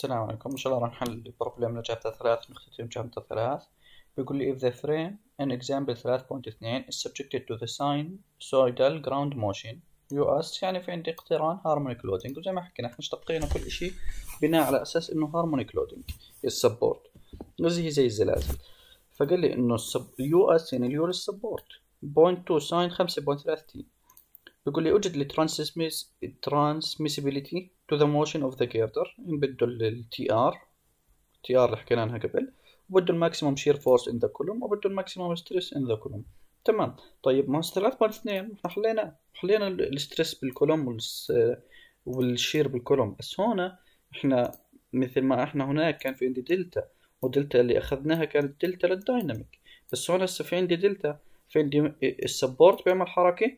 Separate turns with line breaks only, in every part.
السلام عليكم. إن شاء الله راح نحل البروبلم لجابتر 3 نختتم جابتر 3. بيقول لي if the frame in example 3.2 is subjected to the sinusoidal ground motion US، يعني في عندي اقتران harmonic loading، وزي ما حكينا احنا اشتقينا كل اشي بناء على اساس انه harmonic loading السبورت زي الزلازل. فقال لي انه US يعني اليو للسبورت 0.2 ساين 5.3 تي. بيقول لي اوجد لي transmissibility to the motion of the girder، بده ال TR اللي حكينا عنها قبل، وبده الماكسيموم شير فورس ان ذا كولوم، وبده الماكسيموم ستريس ان ذا كولوم. تمام. طيب ما 3.2 احنا حلينا الستريس بالكولوم والشير بالكولوم، بس هنا احنا مثل ما احنا هناك كان في عندي دلتا، ودلتا اللي اخذناها كانت دلتا للدايناميك، بس هنا هسه في عندي دلتا، في عندي السبورت بيعمل حركة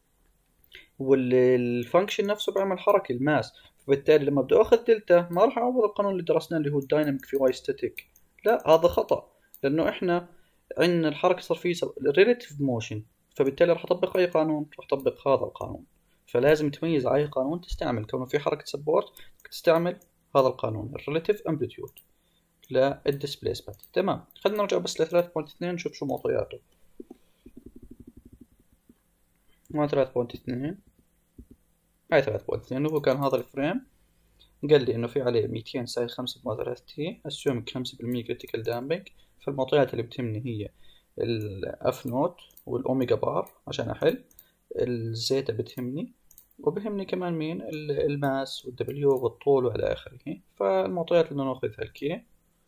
والفانكشن نفسه بيعمل حركة الماس، فبالتالي لما بدي اخذ دلتا ما راح اعوض القانون اللي درسناه اللي هو الدايناميك في واي ستاتيك، لا هذا خطأ، لانه احنا عندنا الحركة صار فيه ريليتيف موشن، فبالتالي راح اطبق اي قانون، راح اطبق هذا القانون. فلازم تميز على اي قانون تستعمل، كونه في حركة سبورت تستعمل هذا القانون الريليتيف امبليتيود للديسبيسمنت. تمام. خلينا نرجع بس ل 3.2 نشوف شو معطياته. ما 3.2 هاي 3.2 هو كان هذا الفريم، قال لي انه في عليه 200 ساي 5.3 تي، اسيومك 5% كريتيكال دامبنج. فالمعطيات اللي بتهمني هي الاف نوت والاوميجا بار عشان احل، الزيتا بتهمني، وبهمني كمان مين الماس والدبليو والطول والى اخره. فالمعطيات اللي ناخذها الكي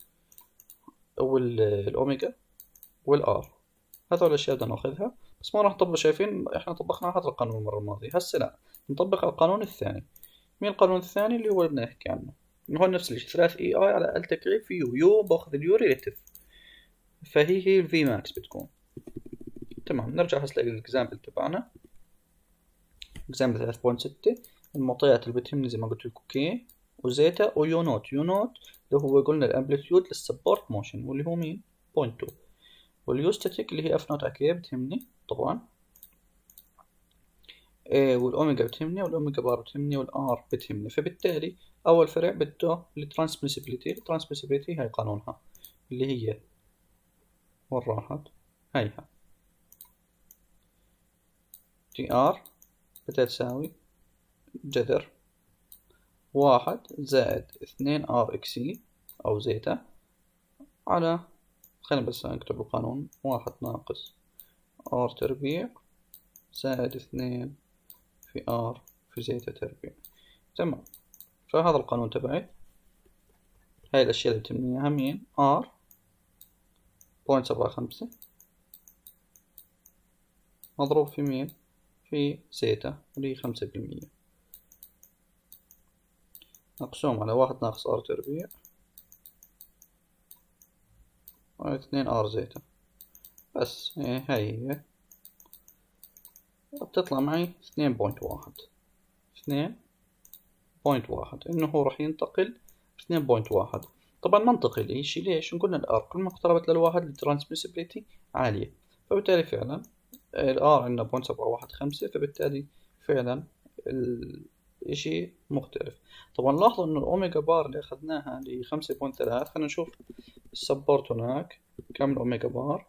والاوميجا والار، هذول الاشياء بدنا ناخذها، بس ما راح نطبق. شايفين احنا طبقنا هذا القانون المره الماضيه، هسه لا نطبق القانون الثاني. مين القانون الثاني اللي هو بدنا نحكي عنه؟ هو نفس الشيء 3 اي اي على ال تكعيب في يو باخذ اليو ريليتيف، فهي الفي ماكس بتكون. تمام. نرجع هسه للاكزامبل تبعنا، اكزامبل 3.6. المعطيات اللي بتهمني زي ما قلت لكم كي وزيتا ويو نوت. يو نوت اللي هو قلنا الامبليتيود للسبورت موشن، واللي هو مين 0.2، واليو ستاتيك اللي هي اف نوت اكي بتهمني طبعا، والاوميجا بتهمني، والاوميجا بار بتهمني، والار بتهمني. فبالتالي اول فرع بده الترانسميسيبيليتي هاي قانونها اللي هي وين راحت هيها تي ار بتساوي جذر 1 زائد 2 ار اكسي او زيتا على، خلينا بس نكتب القانون، 1 ناقص ار تربيع زائد 2 في ار في زيتا تربيع. تمام. فهذا القانون تبعي. هاي الأشياء اللي بتهمني إياها مين ار 0.75 مضروب في مين في زيتا اللي هي 5%، مقسوم على 1 ناقص ار تربيع على 2 ار زيتا. بس هاي هي بتطلع معي 2.1 إنه هو راح ينتقل 2.1. طبعا منطقي الإشي، ليش؟ نقولنا الآر كل ما اقتربت للواحد الترانسميسيبيليتي عالية، فبالتالي فعلا الآر عندنا 0.715، فبالتالي فعلا الإشي مختلف. طبعا لاحظوا إنه الأوميجا بار اللي أخذناها اللي 5.3، خلينا نشوف السبورت هناك كم الأوميجا بار،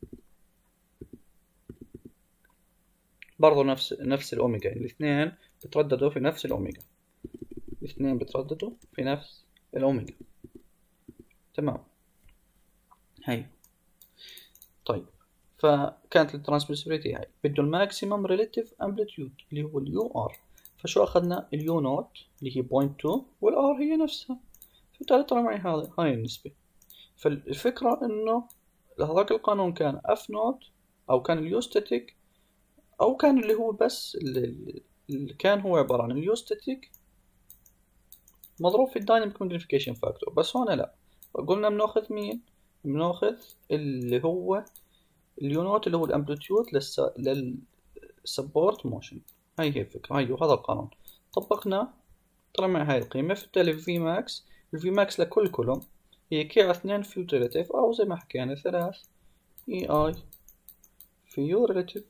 برضو نفس الأوميجا، الاثنين بترددوا في نفس الأوميجا، الاثنين بترددوا في نفس الأوميجا. تمام. هاي طيب، فكانت الترانسميسيبيليتي هاي بده الماكسيمم ريليتيف امبليتيود اللي هو اليو ار. فشو اخذنا؟ اليو نوت اللي هي 0.2 والار هي نفسها، فبالتالي طلع معي هاي النسبة. فالفكرة انه هذاك القانون كان اف نوت، او كان اليو ستاتيك، او كان اللي هو بس اللي كان هو عبارة عن اليو ستاتيك مضروب في الدايناميك ماجنيفيكيشن فاكتور. بس هون لا، قلنا بناخذ مين؟ بناخذ اللي هو اليو نوت اللي هو الامبليتيود للسبورت موشن. هاي هي الفكرة، هاي هذا القانون طبقنا طلع معي هاي القيمة. فبالتالي في ماكس، الفي ماكس لكل كولوم هي كي على 2 في ريلاتيف، او زي ما حكينا 3 اي اي في يو ريلاتيف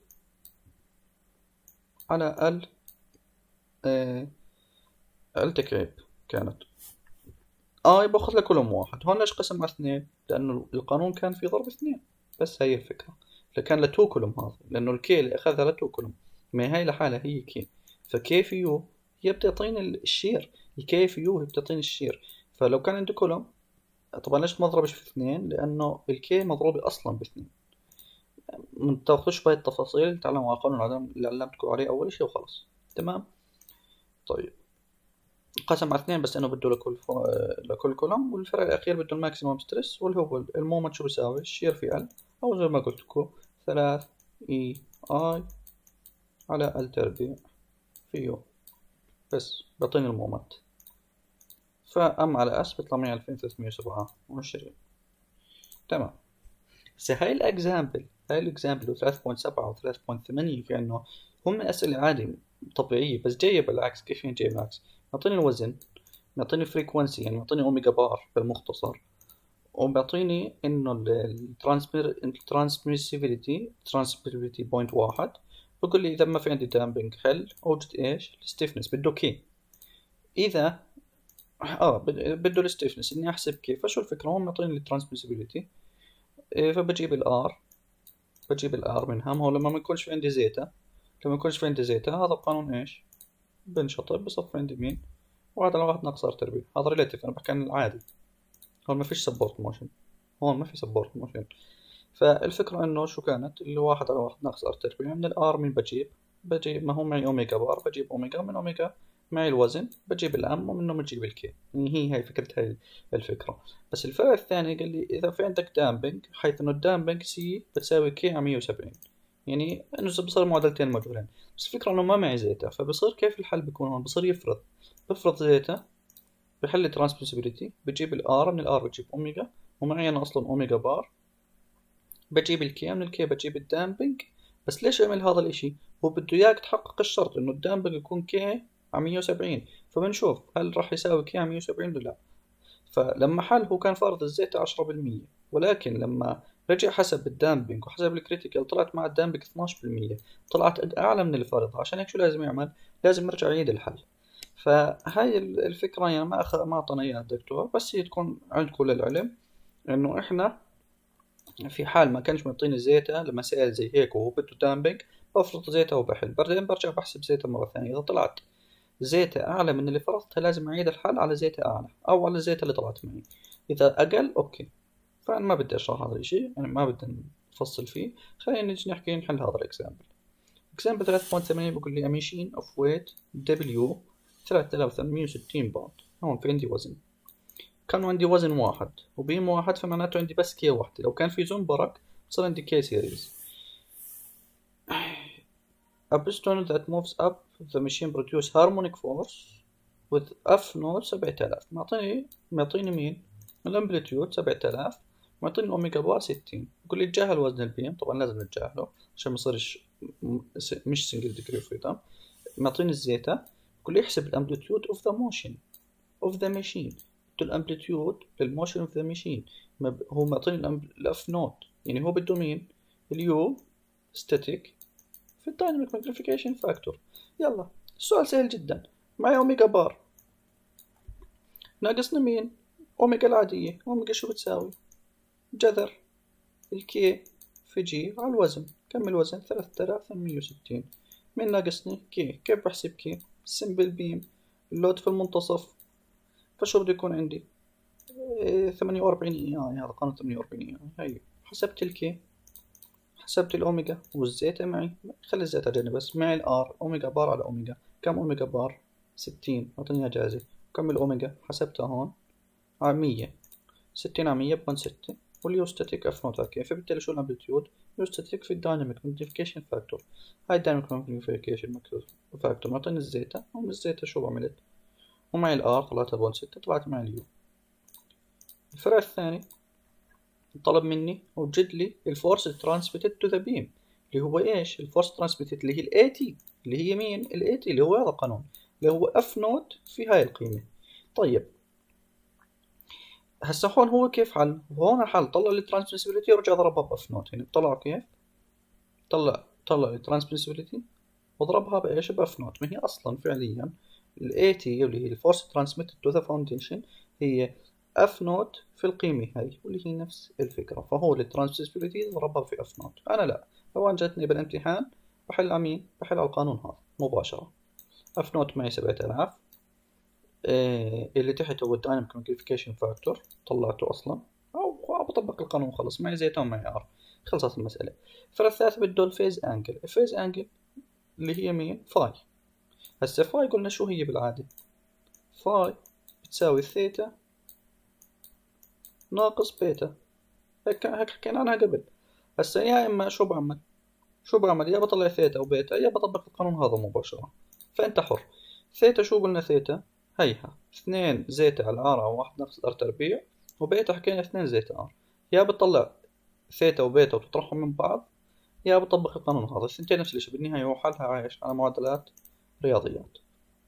على ال ال تكعيب كانت. باخذ لكلهم واحد. هون ليش قسم على اثنين؟ لأنه القانون كان في ضرب اثنين، بس هي الفكرة. فكان لتو كولوم هذا، لأنه الكي اللي أخذها لتو كولوم، ما هي لحالها هي كي. فكي في يو هي بتعطيني الشير، الكي في يو هي بتعطيني الشير. فلو كان عندي كولوم، طبعا ليش ما اضربش في اثنين؟ لأنه الكي مضروبة أصلا باثنين. ما تاخذوش باقي التفاصيل، تعلموا على قانون العدم اللي علمتكم عليه أول شيء وخلاص. تمام. طيب، قسم على اثنين بس انه بده لكل كولوم، والفرق الاخير بده الماكسيموم ستريس، واللي هو المومنت شو بيساوي؟ الشير في ال، او زي ما قلت لكم 3 اي اي على ال تربيع في يو، بس بيعطيني المومنت. فام على اس بيطلع معي 2327. تمام. بس هاي الاكزامبل و 3.7 و 3.8 كأنه هم اسئلة عادي طبيعية، بس جاية بالعكس. كيف يعني جاية بالعكس؟ معطيني الوزن، معطيني الفريكونسي، يعني معطيني اوميجا بار بالمختصر، وبيعطيني انه الترانسميسيفيليتي بوينت واحد. بقول لي اذا ما في عندي دامبنج حل اوجد ايش؟ الستيفنس بده كي. اذا بده الستيفنس اني احسب كيف. فشو الفكره؟ هون معطيني الترانسميسيفيليتي، فبجيب الار، منها. ما هو لما ما يكونش في عندي زيتا، لما يكونش في عندي زيتا هذا قانون ايش؟ بنشطب بصفي عندي مين؟ واحد على واحد ناقص ار تربيع. هذا ريليتيف، انا بحكي عن العادي. هون ما فيش سبورت موشن، هون ما في سبورت موشن. فالفكرة انه شو كانت؟ اللي واحد على واحد ناقص ار تربيع. من الار مين بجيب ما هو معي اوميجا بار، بجيب اوميجا. من اوميجا معي الوزن، بجيب الام، ومنه بجيب الكي. يعني هي فكرة هاي الفكرة. بس الفرق الثاني قال لي اذا في عندك دامبنج، حيث انه الدامبنج سي بتساوي كي على 170، يعني انه بصير معادلتين مجهولين. بس الفكرة انه ما معي زيتا، فبصير كيف الحل بيكون هون؟ بصير بفرض زيتا، بحل ترانسميسيبيليتي، بجيب الار، من الار بجيب اوميجا، ومعي انا اصلا اوميجا بار، بجيب الكي، من الكي بجيب الدامبنج. بس ليش اعمل هذا الاشي؟ هو بده اياك تحقق الشرط انه الدامبنج يكون كي على 170. فبنشوف هل راح يساوي كي على 170 ولا لا. فلما حل هو كان فارض الزيتا 10%، ولكن لما رجع حسب الدامبنج وحسب الكريتيكال طلعت مع الدامبنج 12%، طلعت اعلى من الفارض. عشان هيك شو لازم يعمل؟ لازم يرجع يعيد الحل. فهاي الفكرة يعني ما أعطانا إياها الدكتور، بس هي تكون عندكم للعلم إنه إحنا في حال ما كانش معطيني زيتا لما سأل زي هيك وهو بده دامبنج، بفرض زيتا وبحل. بعدين برجع بحسب زيتا مرة ثانية. إذا طلعت زيتا أعلى من اللي فرضتها لازم أعيد الحل على زيتا أعلى أو على زيتا اللي طلعت معي. إذا أقل أوكي. فأنا ما بدي أشرح هذا الشيء، يعني ما بدي نفصل فيه. خلينا نجي نحكي نحل هذا الإكزامبل. إكزامبل 3.8 بقول لي a machine of weight W 3860 باوند. هون في عندي وزن، كان عندي وزن واحد وبيم واحد، فمعناته عندي بس كي واحدة. لو كان في زنبرك صار عندي كي سيريز. A piston that moves up the machine produce harmonic force with F نوت 7000. معطيني مين؟ الامبليتيود 7000، معطيني الأوميجا بار 60. يقول لي تجاهل وزن البيم. طبعا لازم نتجاهله عشان ما يصيرش مش سنجل ديجري فريدم. معطيني الزيتا، يقول لي احسب الامبليتيود of the motion of the machine. الامبليتيود للموشن اوف ذا ماشين. هو معطيني الاف نوت، يعني هو بده مين؟ اليو ستاتيك في الدايناميك ماجنيفيكيشن فاكتور. يلا السؤال سهل جدا. معي اوميجا بار، ناقصني مين؟ اوميجا العادية. اوميجا شو بتساوي؟ جذر الكي في جي على الوزن. كم الوزن؟ 3860. مين ناقصني؟ كي. كيف بحسب كي؟ سمبل بيم، اللود في المنتصف. فشو بده يكون عندي؟ 48 اي اي. هذا قانون 48 اي. هي حسبت الكي، حسبت الاوميجا والزيتا معي. خلي الزيتا جنبي بس. معي الار، اوميجا بار على اوميجا. كم اوميجا بار؟ 60. اعطيني جاهزة. كم الاوميجا؟ حسبتها هون على 100. 60 على 100 بوينت 6. واليوستاتيك اف نوت على كي. فبالتالي شو الامبليتيود؟ يوستاتيك في الدايناميك ماجنيفيكيشن فاكتور. هاي الدايناميك ماجنيفيكيشن فاكتور معطيني الزيتا. ومن الزيتا شو عملت؟ ومعي الار طلعتها بوينت 6، طلعت معي اليو. الفرع الثاني طلب مني وجد لي الفورس ترانسميتد تو ذا بيم، اللي هو ايش؟ الفورس ترانسميتد اللي هي الاي تي، اللي هي مين؟ الاي تي اللي هو هذا القانون اللي هو اف نوت في هاي القيمة. طيب هسه هون هو كيف حل؟ هون حل طلع لي الترانسميسيبيليتي ورجع ضربها باف نوت. يعني طلع كيف؟ طلع الترانسميسيبيليتي وضربها بايش؟ باف نوت. ما هي اصلا فعليا الاي تي اللي هي الفورس ترانسميتد تو ذا فاونديشن هي اف نوت في القيمة هاي، واللي هي نفس الفكرة. فهو الترانسفيرابيلتي ضربها في اف نوت. انا لا، لو جتني بالامتحان بحل على مين؟ بحل على القانون هذا مباشرة. اف نوت معي 7000. اللي تحت هو الدايناميك ماجنيفيكيشن فاكتور، طلعته اصلا، او بطبق القانون خلص، معي زيتون معي ار، خلصت المسألة. فالثالث بده الفيز انجل. الفيز انجل اللي هي مين؟ فاي. هسه فاي قلنا شو هي بالعادة؟ فاي بتساوي ثيتا ناقص بيتا. هيك حكينا عنها قبل. هسه يا اما شو بعمل يا بطلع ثيتا وبيتا، يا بطبق القانون هذا مباشرة. فانت حر. ثيتا شو قلنا؟ ثيتا هيها 2 زيتا على ار على 1 ناقص ار تربيع، وبيتا حكينا 2 زيتا ار. يا بتطلع ثيتا وبيتا وتطرحهم من بعض، يا بطبق القانون هذا. الثنتين نفس الشيء بالنهاية، هو حلها عايش على معادلات رياضيات.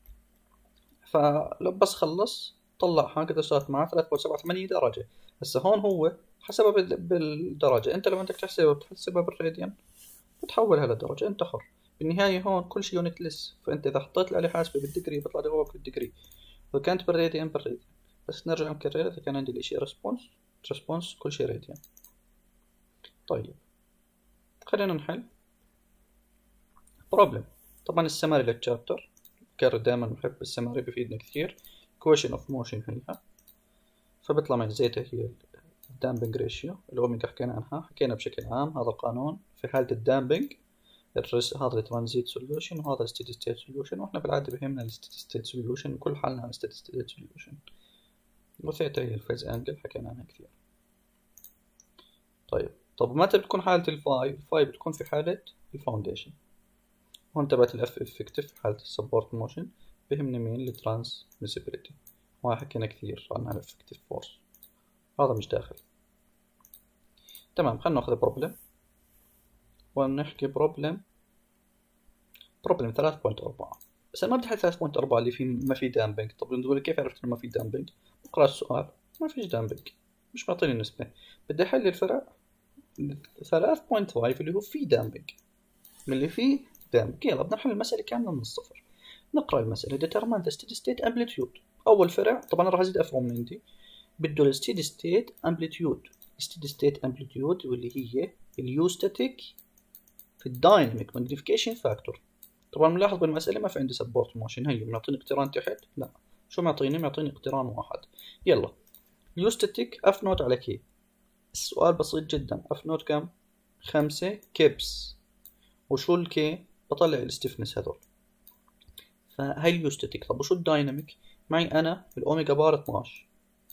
فلو بس خلص طلعها كده صارت معاه 3.78 درجة. هسه هون هو حسبها بالدرجة. انت لو بدك تحسبها بالراديان بتحولها لدرجة، انت حر. بالنهاية هون كل شيء يونت لس، فانت اذا حطيت الآلة حاسبة بالدقري بيطلع جوابك بالدقري، واذا كانت بالراديان. بس نرجع نكرر. اذا كان عندي الاشي ريسبونس كل شيء راديان. طيب خلينا نحل بروبلم. طبعا السماري للتشابتر، كرر دائما بحب السماري بفيدنا كثير. equation of motion هيها. فبيطلع معي زيتا هي الدامبنج ريشيو، الأوميجا حكينا عنها، حكينا بشكل عام هذا القانون في حالة الدامبنج. هذا الترانزيت سوليوشن وهذا الستيدي ستيت سوليوشن، واحنا بالعادة بهمنا الستيدي ستيت سوليوشن، كل حالنا عن ستيدي ستيت سوليوشن. وثيتا هي الفيز انجل حكينا عنها كثير. طب متى بتكون حالة الفاي بتكون في حالة الفاونديشن. هون تبعت الاف افكتيف في حالة السبورت موشن. بهمني مين؟ الترانسميسيبيليتي، وهاي حكينا كثير عنها الافكتيف فورس، هذا مش داخل. تمام، خلنا ناخذ بروبلم ونحكي بروبلم 3.4. بس انا ما بدي احل 3.4 اللي فيه ما في دامبنج. طب نقول كيف عرفت انه ما في دامبنج؟ اقرا السؤال، ما فيش دامبنج، مش معطيني النسبة. بدي احل الفرع 3.5 اللي هو فيه دامبنج، من اللي فيه دامبنج. يلا بدنا نحل المسألة كاملة من الصفر. نقرا المسألة. determine the steady state amplitude. اول فرع طبعا راح ازيد افرع من عندي، بده الستيدي ستيت امبليتيود. الستيدي ستيت امبليتيود واللي هي اليوستاتيك في الدايناميك ماجنيفيكيشن فاكتور. طبعا ملاحظ بالمسألة ما في عندي سبورت موشن، هي معطيني اقتران تحت، لا شو معطيني اقتران واحد. يلا اليوستاتيك اف نوت على كي. السؤال بسيط جدا، اف نوت كم؟ 5 كيبس. وشو الكي؟ بطلع الستيفنس هذول. فهي اليوستاتيك. طب وشو الدايناميك؟ معي انا الاوميجا بار 12،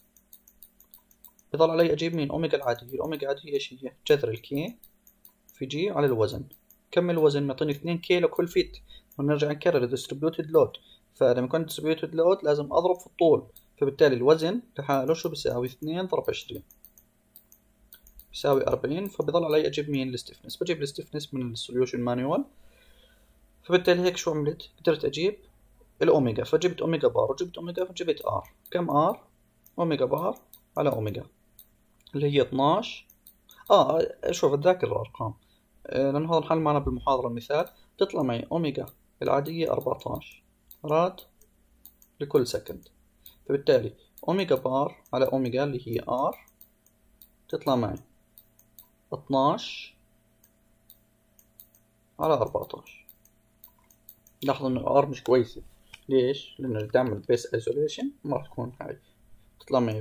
بضل علي اجيب مين؟ اوميجا العادية. الاوميجا العادية ايش هي؟ جذر الكي في جي على الوزن. كم الوزن؟ معطيني 2 كيلو كل فيت. ونرجع نكرر distributed load. فلما يكون distributed load لازم اضرب في الطول، فبالتالي الوزن لحاله شو بيساوي؟ 2 ضرب 20 بيساوي 40. فبضل علي اجيب مين؟ الستيفنس. بجيب الستيفنس من السوليوشن مانيوال. فبالتالي هيك شو عملت؟ قدرت اجيب الاوميجا، فجبت اوميجا بار وجبت اوميجا فجبت ار. كم ار؟ اوميجا بار على اوميجا اللي هي 12. شوف اتذاكر الارقام، لأنه هذا الحل معنا بالمحاضرة المثال. تطلع معي أوميجا العادية 14 راد لكل سكند. فبالتالي أوميجا بار على أوميجا اللي هي آر تطلع معي 12 على 14. لاحظوا إنه آر مش كويسة. ليش؟ لأنه بدي أعمل بيس ايزوليشن ما راح تكون هاي. تطلع معي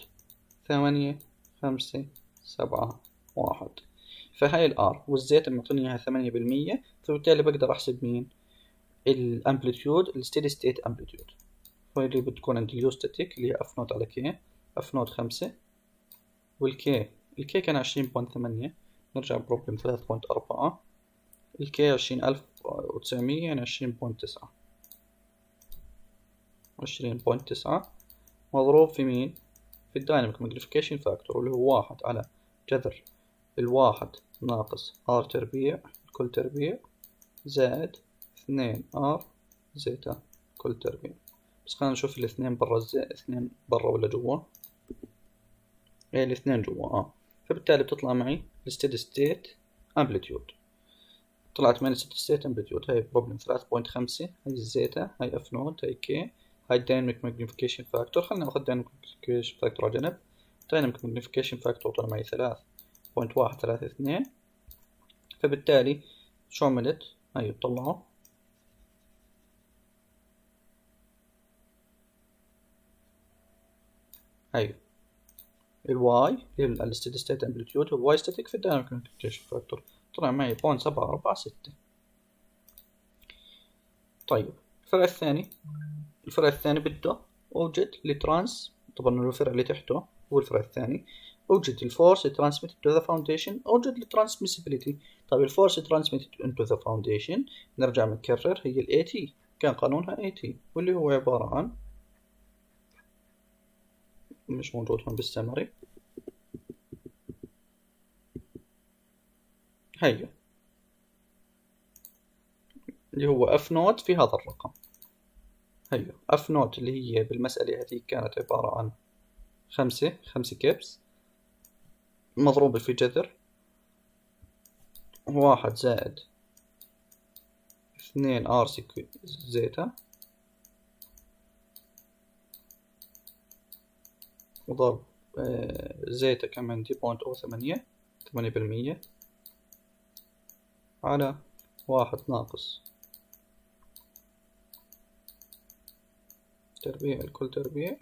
0.857 فهاي الار، والزيت معطيني اياها 8%. فبالتالي بقدر احسب مين؟ الامبليتيود، الستيدي ستيت امبليتيود. هاي اللي بتكون عند اليوستاتيك اللي هي اف نوت على كي. اف نوت 5 والكي كان 20.8. نرجع بروبلم 3.4. الكي 20900 يعني 20.9 مضروب في مين؟ في الدايناميك ماجنيفيكيشن فاكتور اللي هو 1 على جذر 1 ناقص ار تربيع كل تربيع زائد 2 ار زيتا كل تربيع. بس خلينا نشوف الاثنين برا، اثنين برا ولا جوا؟ ايه الاثنين جوا. فبالتالي بتطلع معي الستيدي ستيت امبليتيود. طلعت معي الستيدي ستيت امبليتيود. هاي بروبلم 3.5. هاي الزيتا، هاي اف نوت، هاي كي، هاي الدايناميك ماجنيفيكيشن فاكتور. خلنا ناخذ دايناميك ماجنيفيكيشن فاكتور على جنب. دايناميك ماجنيفيكيشن فاكتور طلع معي 3.132. فبالتالي شو عملت؟ هاي طلعوا هاي الواي اللي هي الستيدي ستيت امبليتيود هو واي ستاتيك في الدايناميك ماجنيفيكيشن فاكتور طلع معي 0.746. طيب الفرع الثاني بده اوجد الترانس، طبعا الفرع اللي تحته هو الفرع الثاني، اوجد الفورس ترانسميتد تو ذا فاونديشن، اوجد الترانسميسيبيليتي. طيب الفورس ترانسميتد انتو ذا فاونديشن نرجع نكرر هي الاي تي، كان قانونها اي تي، واللي هو عبارة عن مش موجود هون بالسمري، هي اللي هو اف نوت في هذا الرقم. هي اف نوت اللي هي بالمسألة هذه كانت عبارة عن 5 كيبس مضروبة في جذر 1 زائد 2 ار سكوير زيتا وضرب زيتا كمان دي 8% على 1 ناقص تربيع الكل تربيع،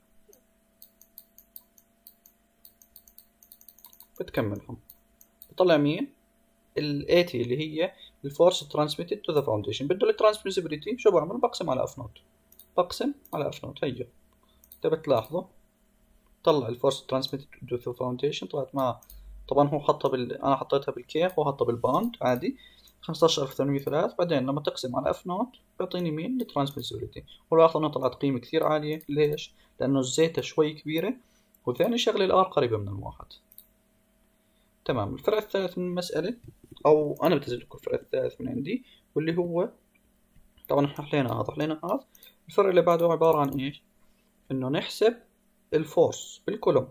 بتكملهم بطلع مين؟ ال 80 اللي هي الفورس ترانسميتد تو ذا فاونديشن. بده الترانسميسيبيليتي شو بعمل؟ بقسم على اف نوت، هي تبى تلاحظوا طلع الفورس ترانسميتد تو ذا فاونديشن طلعت مع، طبعا هو حطها انا حطيتها بالكي، هو حطها بالباوند عادي 15803. بعدين لما تقسم على اف نوت بيعطيني مين؟ الترانسميسيبيليتي. ولاحظوا انه طلعت قيمة كثير عالية. ليش؟ لانه الزيتا شوي كبيرة، وثاني شغلة الار قريبة من الواحد. تمام. الفرع الثالث من المسألة، أو أنا بنزل لكم الفرع الثالث من عندي، واللي هو طبعا احنا حلينا هذا. الفرع اللي بعده عبارة عن إيش؟ إنه نحسب الفورس بالكولوم.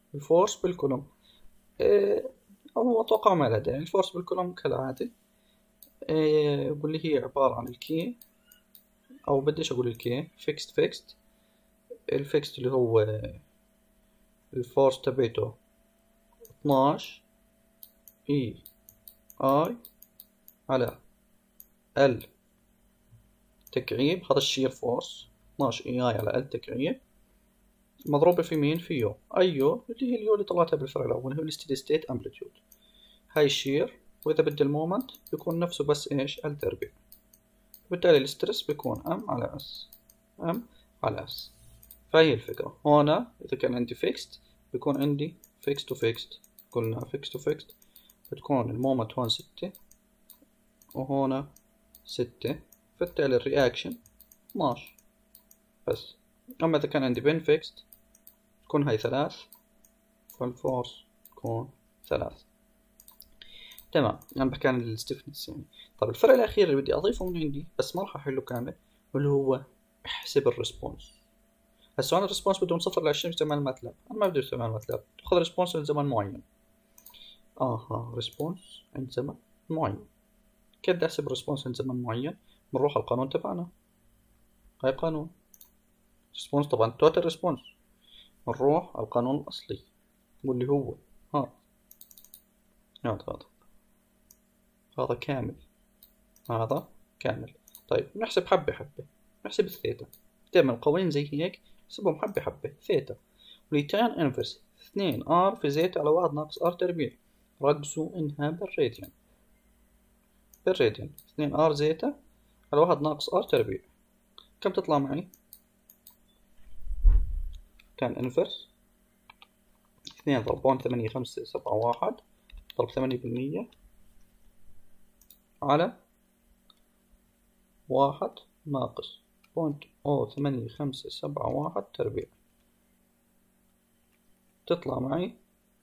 أو أتوقع ما له داعي. الفورس بالكولوم كالعادة، واللي هي عبارة عن الكي، أو بديش أقول الكي، فيكست. الفيكست اللي هو الفورس تبعته 12 اي اي على ال تكعيب، هذا الشير فورس 12 اي اي على ال تكعيب مضروبة في مين؟ في يو. اي يو اللي هي اليو اللي طلعتها بالفرع الاول، هو الستيدي ستيت امبليتيود. هاي الشير، واذا بدي المومنت بيكون نفسه بس ايش؟ ال تربيع. وبالتالي السترس بيكون ام على اس. فهي الفكرة. هنا اذا كان عندي فيكست بيكون عندي فيكست تو فيكست، قلنا فيكست تو فيكست، بتكون المومنت هون 6 وهنا 6، فبالتالي الرياكشن 12 بس. أما إذا كان عندي بين فيكست تكون هاي 3، فالفورس تكون 3. تمام. أنا بحكي عن الستيفنس يعني. طب الفرق الأخير اللي بدي أضيفه من عندي بس ما راح أحله كامل، واللي هو احسب الريسبونس. هسه أنا الريسبونس بدهم 0 ل 20 باستعمال ماتلاب. أنا ما بدي استعمال ماتلاب، تأخذ ريسبونس لزمن معين. ريسبونس عند زمن معين. كيف بدي أحسب ريسبونس عند زمن معين؟ بنروح على القانون تبعنا. هاي قانون ريسبونس، طبعا توتال ريسبونس. نروح على القانون الأصلي واللي هو هذا كامل. طيب نحسب حبة نحسب الثيتا. دائما القوانين زي هيك نحسبهم حبة ثيتا. ولتان انفرس 2 ار في زيتا على 1 ناقص ار تربيع، ركزوا انها بالراديان. 2 ار زيتا على 1 ناقص ار تربيع كم تطلع معي؟ كان انفرس 2 ضرب 0.8571 ضرب 8% على 1 ناقص 0.8571 تربيع، تطلع معي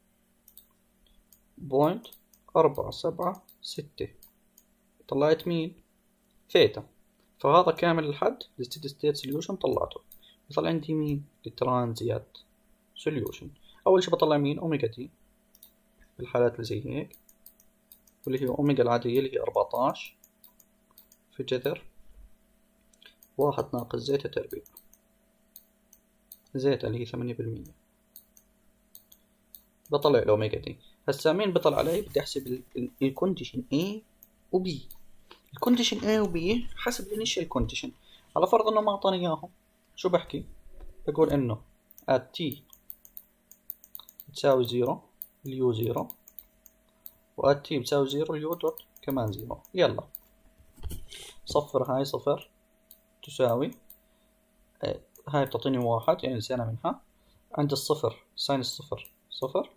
0.476. طلعت مين؟ ثيتا. فهذا كامل الحد الستيدي ستيت سوليوشن طلعته. يطلع عندي مين؟ الترانزيات سوليوشن. أول شي بطلع مين؟ أوميجا تي في الحالات اللي زي هيك، واللي هي أوميجا العادية اللي هي 14 في جذر 1 ناقص زيتا تربيع. زيتا اللي هي 8%. بطلع الأوميجا دي. هسا مين بطلع علي؟ بدي أحسب الكونديشن A و B. الكونديشن A و B حسب الانيشال كونديشن. على فرض إنه ما أعطاني إياهم، شو بحكي؟ بقول إنه at t تساوي 0 اليو 0 و at t بتساوي 0 اليو دوت كمان 0. يلا صفر هاي صفر تساوي هاي بتعطيني 1 يعني نسينا منها. عند الصفر ساين الصفر صفر،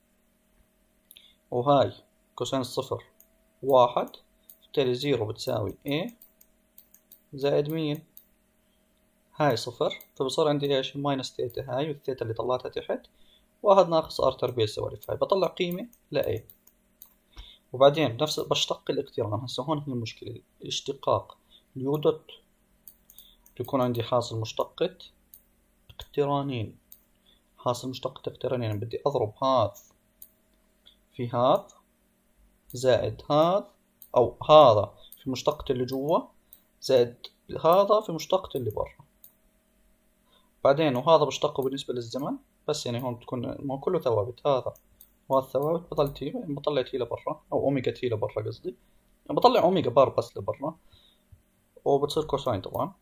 وهاي كوسين الصفر 1، بالتالي 0 بتساوي A زائد مين؟ هاي صفر، فبصير عندي ايش؟ ماينس ثيتا هاي والثيتا اللي طلعتها تحت، 1 ناقص R تربيع السوالف هاي، بطلع قيمة ل A. وبعدين بنفس بشتق الاقتران. هسه هون هي المشكلة، الاشتقاق اليو دوت بيكون عندي حاصل مشتقة اقترانين. حاصل مشتقة اقترانين بدي أضرب هذا في هذا زائد هذا، أو هذا في مشتقة اللي جوا زائد هذا في مشتقة اللي برا. بعدين وهذا بشتقه بالنسبة للزمن، بس يعني هون بتكون ما كله ثوابت، هذا وهذا ثوابت، بطل تي بطلع تي لبرا أو أوميجا تي لبرا قصدي، بطلع أوميجا بار بس لبرا، وبتصير كوساين طبعا.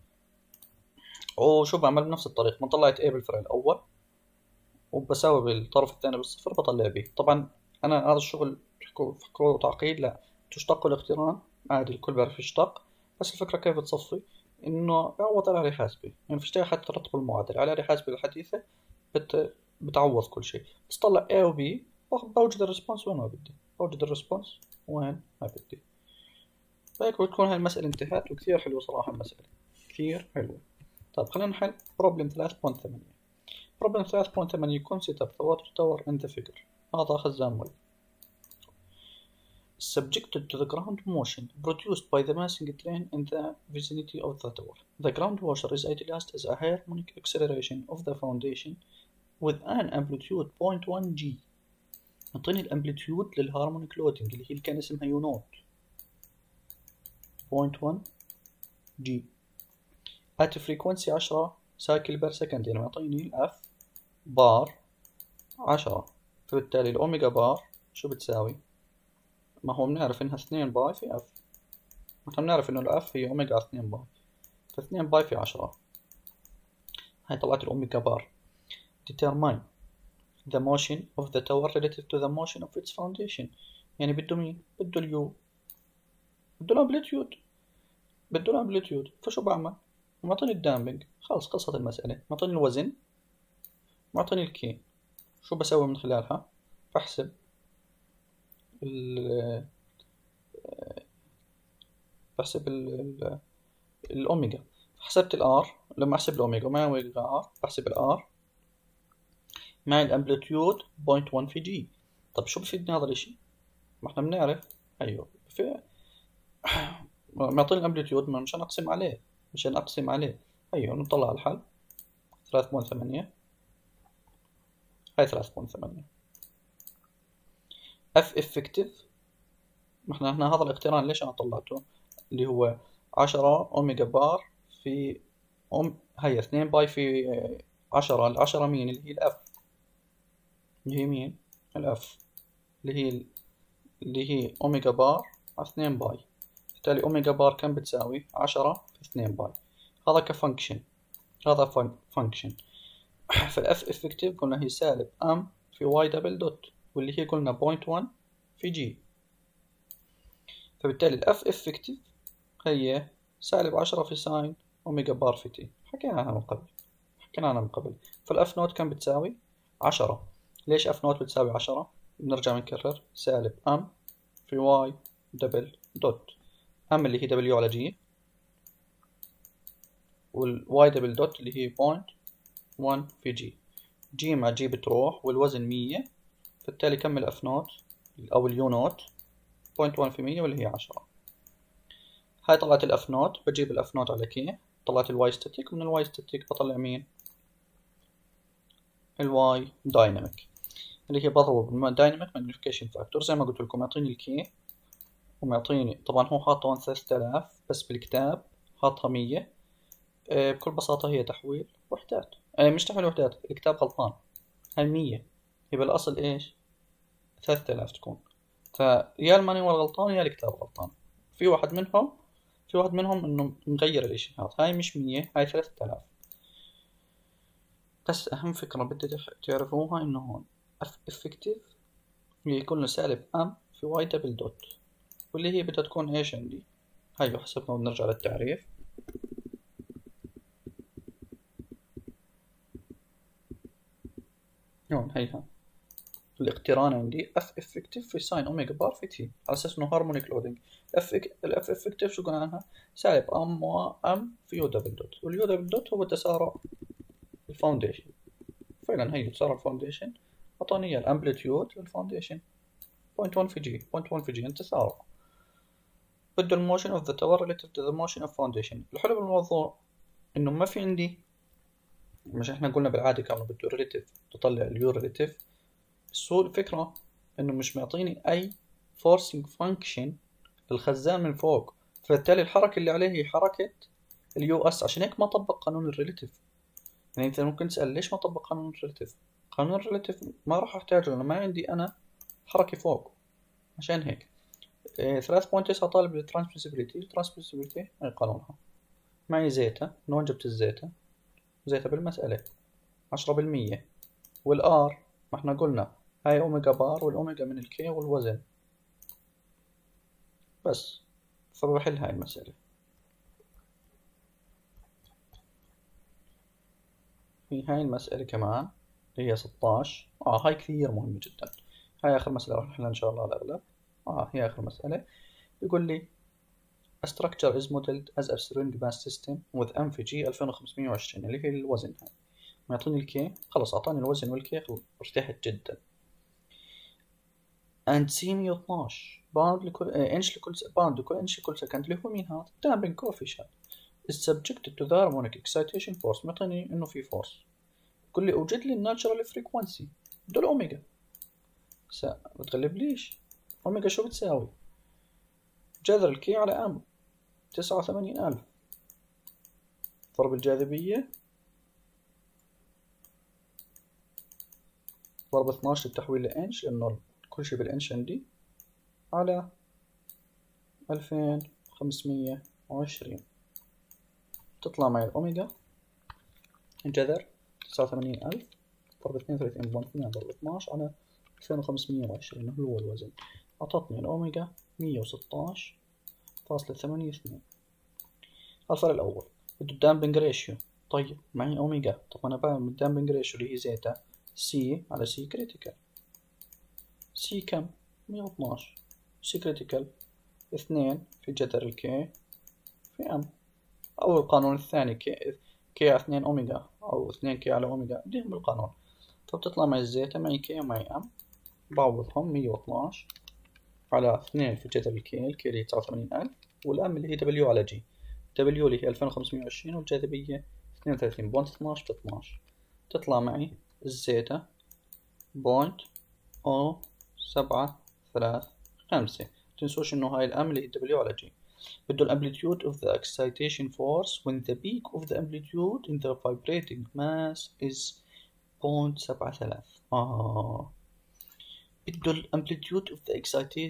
وشو بعمل؟ بنفس الطريقة ما طلعت A بالفرع الأول وبساوي بالطرف الثاني بالصفر بطلع B. طبعا أنا هذا الشغل فكروا تعقيد، لا تشتق الاقتران عادي الكل بيعرف يشتق، بس الفكرة كيف تصفي إنه بعوض على آلة حاسبة. يعني فيش داعي حتى ترتب المعادلة على آلة حاسبة الحديثة بتعوض كل شيء، بس طلع A و B بوجد الريسبونس وين ما بدي، بوجد الريسبونس وين ما بدي. هيك بتكون هاي المسألة انتهت، وكثير حلوة صراحة المسألة كثير حلوة. طيب خلينا نحل بروبلم 3.8. بروبلم 3.8 consider the water tower in the figure. هذا خزان مي subjected to the ground motion produced by the massing train in the vicinity of the tower. The ground washer is idealized as a harmonic acceleration of the foundation with an amplitude 0.1 g. نعطيني الامبليتيود للهارمونيك لودينج اللي هي اللي كان اسمها يو نوت 0.1 g at frequency 10 سايكل بير سكند، يعني معطيني الاف بار 10، فبالتالي الأوميجا بار شو بتساوي؟ ما هو بنعرف إنها 2 باي في اف، نحن بنعرف إنه الاف هي أوميجا 2 باي، ف2 باي في 10. هاي طلعت الأوميجا بار. Determine the motion of the tower relative to the motion of its foundation. يعني بده مين؟ بده اليو، بده الأمبليتيود، بده الأمبليتيود. فشو بعمل؟ معطيني الدامبنج، خلص قصة المسألة. معطيني الوزن، معطيني الكي، شو بسوي من خلالها؟ بحسب بحسب الأوميجا. حسبت الآر، لما أحسب الأوميجا معي الآر بحسب الآر معي الأمبليتيود 0.1 في جي. طب شو بفيدني هذا الإشي؟ ما احنا بنعرف، أيوه في معطيني الأمبليتيود مشان أقسم عليه، مشان أقسم عليه. أيوه نطلع على الحل 3.8، هاي 3.8 اف افكتيف. ما احنا هذا الاقتران ليش انا طلعته؟ اللي هو 10 اوميجا بار في هي 2 باي في 10. العشرة مين؟ اللي هي الاف، اللي هي مين؟ الاف اللي هي اوميجا بار على 2 باي، بالتالي اوميجا بار كم بتساوي؟ 10 في 2 باي. هذا كفانكشن، هذا فانكشن. فالاف افكتيف قلنا هي سالب ام في واي دبل دوت، واللي هي قلنا 0.1 في جي، فبالتالي الاف افكتيف هي سالب 10 في ساين اوميجا بار في تي. حكينا عنها من قبل. فالاف نوت كم بتساوي؟ 10. ليش اف نوت بتساوي 10؟ بنرجع بنكرر، سالب ام في واي دبل دوت، ام اللي هي دبليو على جي، والواي دبل دوت اللي هي 0.1 في جي. جي مع جي بتروح والوزن 100، فبالتالي كم الاف نوت او اليو نوت؟ 0.1 في 100 واللي هي 10. هاي طلعت الاف نوت، بجيب الاف نوت على كي، طلعت الواي ستاتيك، ومن الواي ستاتيك بطلع مين؟ الواي دايناميك، اللي هي بضرب بالدايناميك ماجنيفيكيشن فاكتور زي ما قلت لكم. يعطيني الكي ومعطيني، طبعا هو حاطه هون 3000 بس بالكتاب حاطها 100. بكل بساطة هي تحويل وحدات. مش تحويل وحدات، الكتاب غلطان. هاي 100، هي بالأصل إيش 3000 تكون. فيا المانيوال غلطان يا الكتاب غلطان. في واحد منهم في واحد منهم إنه مغير الإشي هذا. هاي مش 100، هاي 3000. بس أهم فكرة بدي تعرفوها إنه هون effective يكون له سالب أم في واي دبل دوت، واللي هي بدها تكون إيش عندي. هاي حسب ما بنرجع للتعريف. هون هيها الاقتران عندي اف افكتيف في ساين اوميجا بار في تي، على اساس انه هارمونيك لودنج. الاف افكتيف شو قلنا عنها؟ سالب ام ام في يو دبل دوت، واليو دبل دوت هو تسارع الفاونديشن. فعلا هي تسارع الفاونديشن، اعطاني اياه الامبليتيود للفاونديشن 0.1 في جي. 0.1 في جي التسارع. بده الموشن اوف ذا تاور ريليتيف تو ذا موشن اوف فاونديشن. الحلو بالموضوع انه ما في عندي، مش احنا قلنا بالعاده كانوا بده ريليتيف تطلع اليو ريليتيف. بس هو الفكرة إنه مش معطيني أي forcing function للخزان من فوق، فبالتالي الحركة اللي عليه هي حركة اليو اس. عشان هيك ما طبق قانون الريليتيف. يعني أنت ممكن تسأل ليش ما طبق قانون الريليتيف؟ قانون الريليتيف ما راح أحتاجه لأنه ما عندي أنا حركة فوق. عشان هيك 3.9 طالب بالترانسميسيبيليتي. الترانسميسيبيليتي هي قانونها. معي زيتا، من وين جبت الزيتا؟ زيتا بالمسألة 10%. والآر ما احنا قلنا هاي أوميجا بار، والأوميجا من الكي والوزن بس. فبحل هاي المسألة. في هاي المسألة كمان اللي هي 16. هاي كثير مهمة جدا. هاي آخر مسألة راح نحلها إن شاء الله على الأغلب. هي آخر مسألة. بيقول لي A structure is modeled as a string mass system with M في G 2520 اللي هي الوزن. هاي ما يعطيني الكي، خلص أعطاني الوزن والكي، ارتحت جدا. and C 112 باوند لكل انش لكل باوند لكل انش لكل سكند، اللي هو مين هذا؟ damping coefficient is subjected to the harmonic excitation force. معطيني إنه في force. بيقول لي أوجد لي الناتشرال فريكوانسي. بده الأوميجا. بتغلبليش. أوميجا شو بتساوي؟ جذر الكي على أم 89,000 ضرب الجاذبية ضرب 12 التحويل لإنش، لأنه كل شي بالإنش عندي، على 2520. تطلع معي الأوميجا جذر 89,000 ضرب 32.2 ضرب 12 على 2520 هو الوزن. أعطتني الأوميجا 116.82. الفرق الأول بده الدامبنج ريشيو. طيب معي أوميجا، طب أنا بعمل الدامبنج ريشيو اللي هي زيتا سي على سي كريتيكال. سي كم؟ 112. سي كريتيكال 2 في جذر الكي في أم، أو القانون الثاني كي على 2 أوميجا، أو 2 كي على أوميجا، بديهم بالقانون. فبتطلع معي الزيتا معي كي ومعي أم، بعوضهم 112 على 2 في جذر الكي. الكي اللي هي 89,000، والأم اللي هي دبليو على جي. دبليو اللي هي 2520، والجاذبية 32.12 في 12. تطلع معي الزيتا 0.0735. متنسوش إنه هاي الأم اللي هي دبليو على جي. بده الامplitude of the excitation force when the peak of the amplitude in the vibrating mass is 0.73. بده الامplitude of the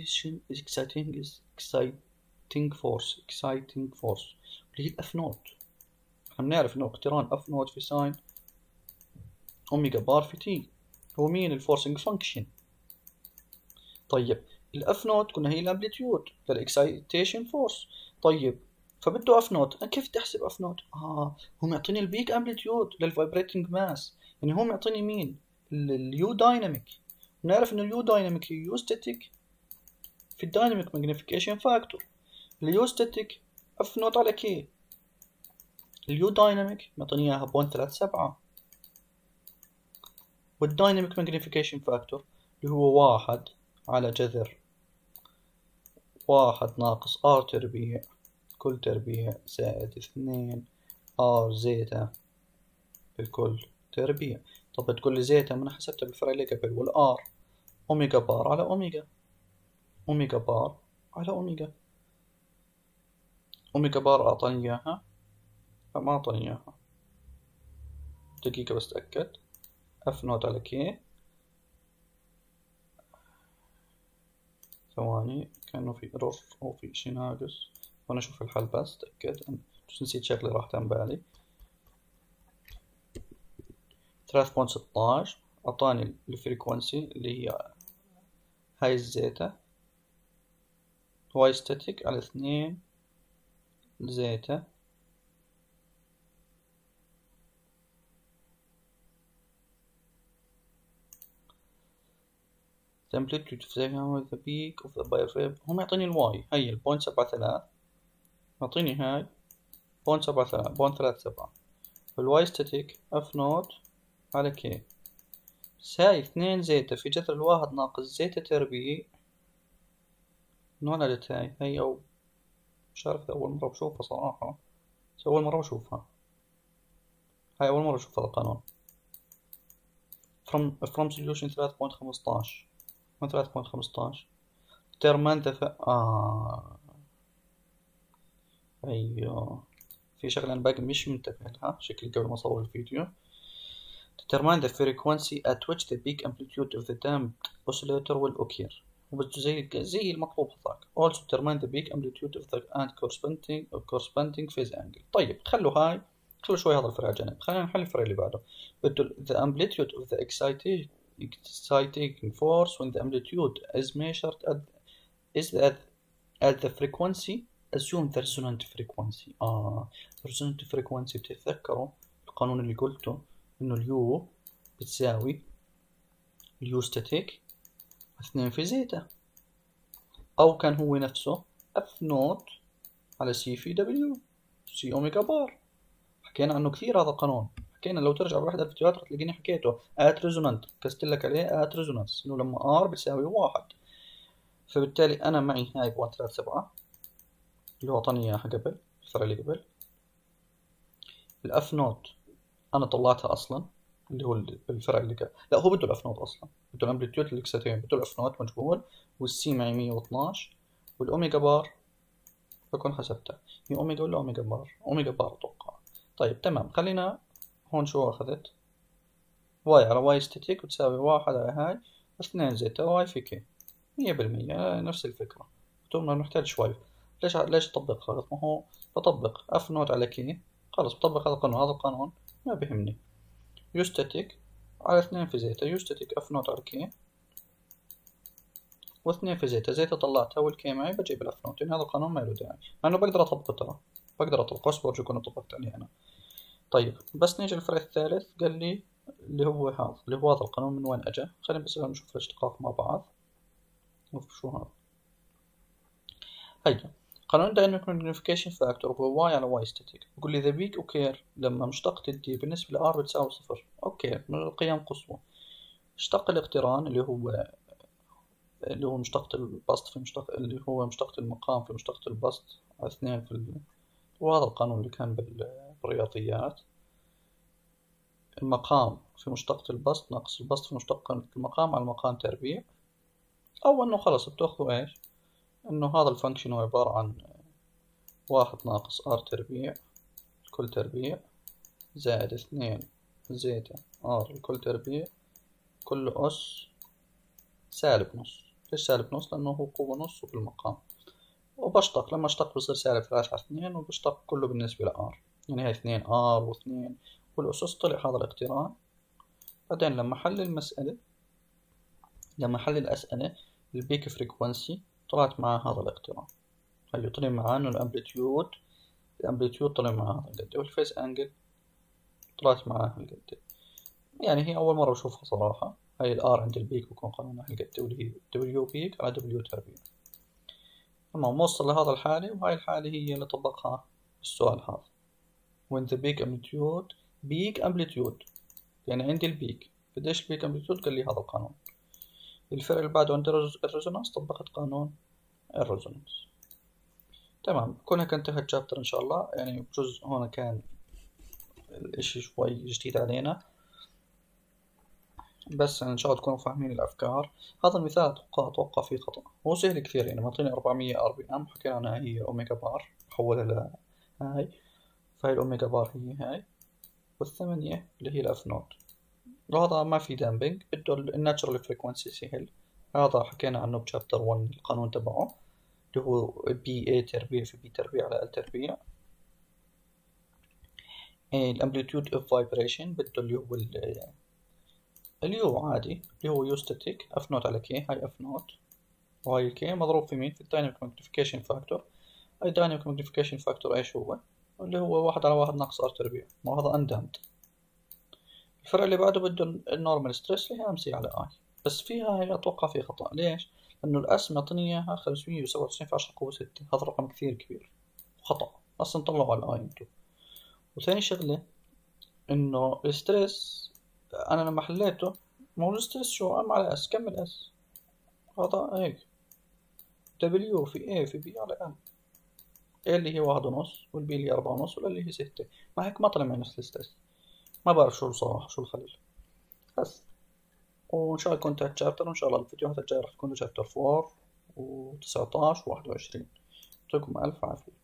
exciting force اللي هي الاف نوت. احنا بنعرف انه اقتران اف نوت في ساين اوميجا بار في تي هو مين؟ الفورسنج فانكشن. طيب الاف نوت قلنا هي الامبليتيود للاكسايتيشن فورس. طيب فبده اف نوت. كيف تحسب اف نوت؟ هو معطيني البيك امبليتيود للفايبريتنج ماس، يعني هو معطيني مين؟ اليو دايناميك. نعرف ان اليو دايناميك هي يو ستاتيك في الدايناميك ماجنيفيكيشن فاكتور. اليو ستاتيك اف نوت على كي. اليو دايناميك معطيني اياها 0.37، والدايناميك ماجنيفيكيشن فاكتور اللي هو 1 على جذر 1 ناقص ار تربيع كل تربيع زائد 2 ار زيتا بالكل تربيع. طب بتقول لي زيتا، ما انا حسبتها بالفرق اللي قبل، والار اوميجا بار على اوميجا. اوميجا بار على اوميجا. اوميجا بار اعطاني اياها، فما اعطاني اياها. دقيقة بس أتأكد. اف نوت على كي. ثواني، كأنه في ايرور أو في إشي ناقص، وأنا أشوف الحل بس أتأكد. بس نسيت شغلة راحت عن بالي. 3.16 أعطاني الفريكونسي اللي هي هاي الزيتا، واي ستاتيك على 2 زيتا. the amplitude of the peak of the biofib. هم يعطيني الواي، هي البوينت 73، يعطيني هاي بوينت 73 بوينت 37. والواي ستاتيك اف نوت على كي. بس هاي 2 زيتا في جذر الواحد ناقص زيتا تربيع. نوع عدد هاي أو مش عارف، أول مرة بشوفها صراحة، بس أول مرة بشوفها. هاي أول مرة أشوف هذا القانون. from solution 3.15 من 3.15 determine the أيوه، في شغلة أنا باقي مش منتبه لها شكلي قبل ما أصور الفيديو. determine the frequency at which the peak amplitude of the damped oscillator will occur. وبس زي المطلوب هذاك. also determine the peak amplitude of the and corresponding phase angle. طيب خلوا شوي هذا الفرع جانب، خلينا نحل الفرع اللي بعده. the amplitude of the exciting force when the amplitude is measured at the frequency assume the resonant frequency. resonant frequency بتتذكروا القانون اللي قلته إنه اليو بتساوي اليو ستاتيك 2 في زيتا، أو كان هو نفسه اف نوت على سي في دبليو سي أوميجا بار. حكينا عنه كثير هذا القانون، حكينا لو ترجع بواحد الفيديوهات رح تلاقيني حكيته ات ريزونانت، كستلك عليه ات ريزونانس إنه لما ار بتساوي 1. فبالتالي أنا معي هاي 0.37 اللي هو أعطاني إياها قبل الفرع اللي قبل. الاف نوت أنا طلعتها أصلا اللي هو الفرع اللي قبل، لا هو بده الاف نوت أصلا، بده الامبليتيود الاكسيتين، بده الاف نوت مجهول، والسي معي 112، والأوميجا بار بكون حسبتها هي أوميجا ولا أوميجا بار؟ أوميجا بار أتوقع. طيب تمام، خلينا هون شو أخذت؟ واي على واي ستاتيك بتساوي 1 على هاي 2 زيتا واي في كي. 100% نفس الفكرة. بدنا نحتاج شوي. ليش أطبق هذا؟ ما هو بطبق اف نوت على كي، خلص بطبق هذا القانون ما بيهمني. يو ستاتيك على 2 في زيتا، يو ستاتيك اف نوت على كي، واثنين في زيتا طلعتها والكي معي بجيب الاف نوت. يعني هذا القانون ما له داعي، مع انه بقدر اطبقه، ترى بقدر اطبقه، اصبر اكون طبقت عليه انا. طيب بس نيجي للفرع الثالث، قال لي اللي هو هذا القانون من وين اجى. خلينا بس نشوف الاشتقاق مع بعض. نشوف شو هذا. هيدا قانون dynamic magnification factor هو y على y static. بقول لي the peak occur لما مشتقة الدي بالنسبة ل r بتساوي 0. اوكي، من القيم قصوى. اشتق الاقتران اللي هو مشتقة البسط في اللي هو مشتقة المقام في مشتقة البسط على 2 في وهذا القانون اللي كان بالرياضيات. المقام في مشتقة البسط ناقص البسط في مشتقة المقام على المقام تربيع. أو إنه خلص بتاخذوا إيش؟ إنه هذا الفانكشن هو عبارة عن 1 ناقص r تربيع الكل تربيع زائد 2 زيتا r الكل تربيع كل أس سالب نص. ليش سالب نص؟ لأنه هو قوة نص وفي المقام. وبشتق، لما اشتق بصير سالب 3 على 2، وبشتق كله بالنسبة لآر، يعني هاي 2 آر و2 والأسس طلع هذا الاقتران. بعدين لما حل الأسئلة البيك فريكونسي طلعت معاه هذا الاقتران. هاي طلع معاه إنه الأمبليتيود طلع معاه هالقد، والفيس أنجل طلعت معاه هالقد. يعني هي أول مرة بشوفها صراحة. هاي الآر عند البيك بكون قانونها هالقد، واللي هي دبليو بيك على دبليو تربيع. تمام، موصل لهذا الحالة، وهاي الحالة هي اللي طبقها السؤال هذا. when the peak amplitude يعني عندي البيك، قديش البيك amplitude؟ قال لي هذا القانون. الفرق اللي بعده عند الريزونانس طبقت قانون الريزونانس. تمام، بكون هيك انتهت شابتر ان شاء الله. يعني بجزء هون كان الاشي شوي جديد علينا، بس ان شاء الله تكونوا فاهمين الافكار. هذا المثال اتوقع فيه خطأ، هو سهل كثير. يعني معطيني 400 ار بي ام، حكينا عنها هي اوميجا بار، حولها هاي، فهي الأوميجا بار هي هاي، والثمانية اللي هي الأف نوت. وهذا ما في دامبنج، بده الناتشرال فريكونسي سهل. هذا حكينا عنه بشابتر 1 القانون تبعه اللي هو بي اي تربيع في بي تربيع على ال تربيع. الامبليتيود اوف فايبريشن بده اليو عادي اللي هو يو ستاتيك اف نوت على كي، هاي اف نوت وهاي الكي مضروب في مين؟ في الدايناميك ماجنيفيكيشن فاكتور. هاي الدايناميك ماجنيفيكيشن فاكتور ايش هو؟ اللي هو 1/1 ناقص ار تربيع، وهذا اندامد. الفرق اللي بعده بده النورمال ستريس اللي هي ام سي على اي، بس فيها هي اتوقع في خطأ. ليش؟ لانه الاس معطيني اياها 597 في 10 قوة 6، هذا رقم كثير كبير، خطأ اصلا طلعوا على الاي انتو. وثاني شغلة انه الستريس انا لما حليته، ما هو الستريس شو ام على اس، كمل اس، هذا هيك دبليو في اي في بي على ام. اي اللي هي 1.5 والبي اللي هي 4.5 ولا اللي هي 6، مع هيك ما طلع معي نفس الستريس. ما بعرف شو الصراحة شو الخلل. بس وإن شاء الله يكون انتهى الشابتر، وإن شاء الله الفيديوهات الجاية راح تكون شابتر 4 و19 و21. يعطيكم ألف عافية.